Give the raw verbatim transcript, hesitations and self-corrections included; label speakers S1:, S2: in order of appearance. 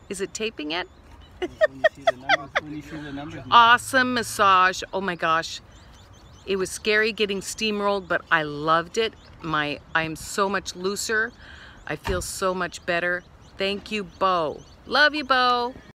S1: Is it taping yet?
S2: When you see the numbers, when you see the numbers.
S1: Awesome massage. Oh my gosh. It was scary getting steamrolled, but I loved it. My, I'm so much looser. I feel so much better. Thank you, Bo. Love you, Bo.